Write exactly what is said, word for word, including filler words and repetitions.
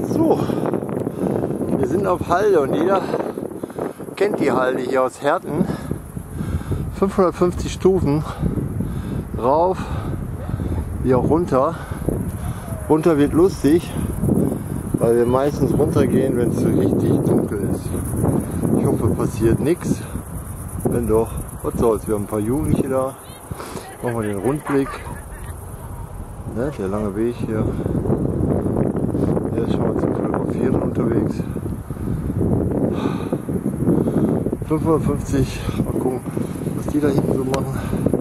So, wir sind auf Halde und jeder kennt die Halde hier aus Herten. fünfhundertfünfzig Stufen rauf, wie auch runter. Runter wird lustig, weil wir meistens runtergehen, wenn es so richtig dunkel ist. Ich hoffe, passiert nichts. Wenn doch, was soll's, wir haben ein paar Jugendliche da. Machen wir den Rundblick. Ne, der lange Weg hier. Hier ist schon mal zum Fotografieren unterwegs. fünfhundertfünfzig, mal gucken, was die da hinten so machen.